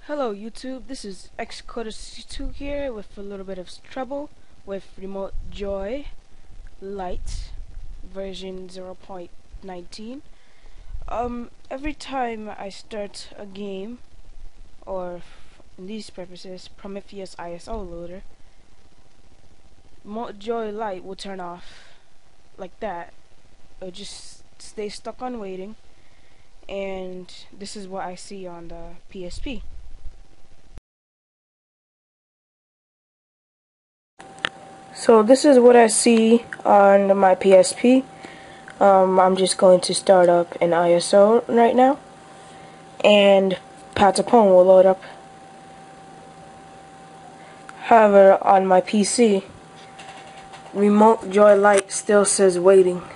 Hello YouTube, this is Xcoder2 here with a little bit of trouble with remote Joy Lite version 0.19. Every time I start a game, or in these purposes, Prometheus ISO loader, Joy Lite will turn off like that. It'll just stay stuck on waiting, and this is what I see on the PSP. So this is what I see on my PSP. I'm just going to start up an ISO right now, and Patapon will load up. However, on my PC, remote Joy Lite still says waiting.